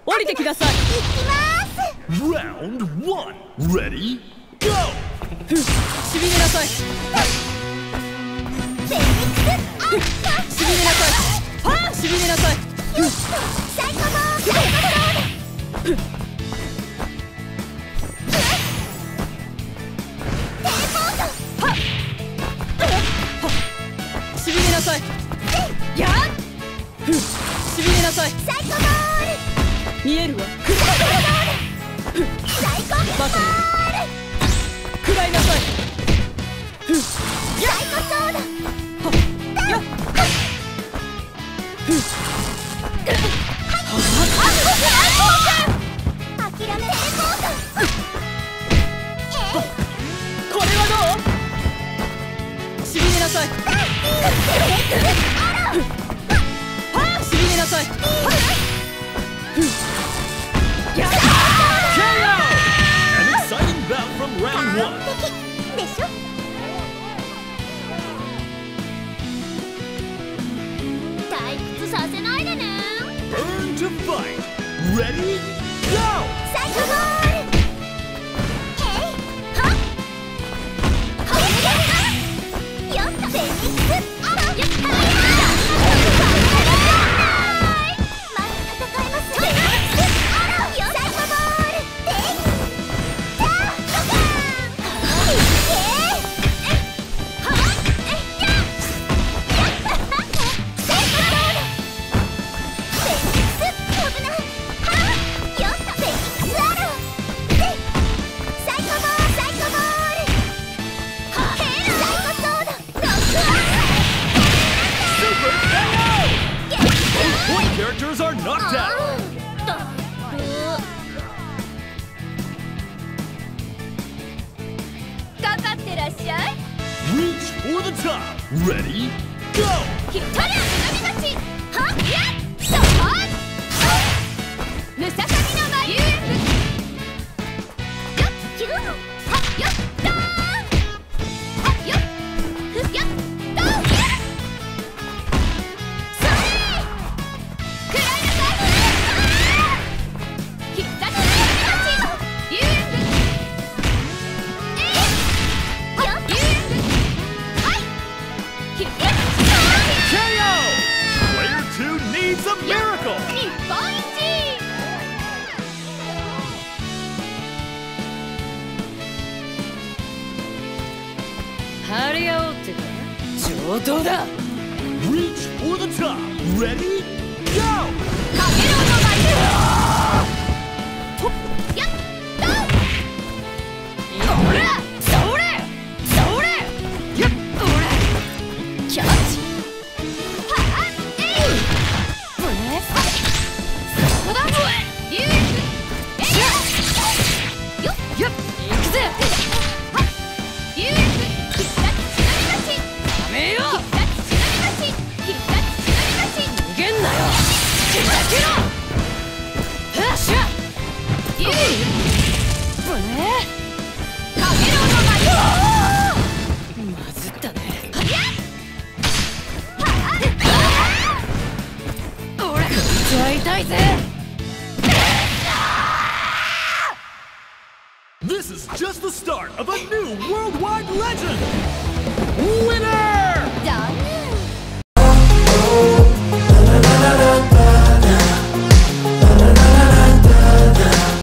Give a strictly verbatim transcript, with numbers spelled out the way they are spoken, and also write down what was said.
降りてきなさい。 行きます。 Round one. Ready? Go! しびれなさい。 フェニックスアッパー。 しびれなさい。はあ、しびれなさい。 サイコボーサイコボール。テレポート。 はっしびれなさい。やっしびれなさい。 サイコボール。 見えるわ。 サイコボール。サイコボール。 バカめ。食らいなさい。 サイコソーダ。 やっ諦めテレポート。 これはどう？しびれなさい。はあ、しびれなさい。やっ K O! An exciting bout from round one. でしょ。退屈させないでね。 Burn to fight. Ready? Go! サイコボール。へいはっこれでよっとフェニックスアロー。よっはまだ戦えます。フェニックスアロー。よサイコボール。でダードカーン。いけはっえやっやっサイコボール。フェニックス飛ぶな。はっよっとフェニックスアロー。でサイコボールサイコボール。はっサイコソーダロックアウト。 Super K O! Both point characters are knocked out. かかってらっしゃい。 Reach for the top. Ready? Go! ひとりはみたち。はっやっそこムササビのマリューよっキューはっよっドーンはっよっふっよっドーンそれくらいなさい。必殺のみたちリューえいよっリューはい必殺 K O! Player two needs a miracle. 日本一。 張り合おうってか。上等だ。 Reach for the top. Ready? Go! かげろうのマリューやっドンほらそれそれやっほらキャッチ。 はっえいぶねそこだリュウえいよっやっ行くぜ。 はっリュウ必殺しなみ勝ち。 やめよう。 必殺しなみ勝ち。必殺しなみ勝ち。 逃げんなよ。けたけろ。はっしゃリュウぶねかげろうのマリュまずったね。 ーやっはっ俺こいつは痛いぜ。 This is just the start of a new worldwide legend! Winner!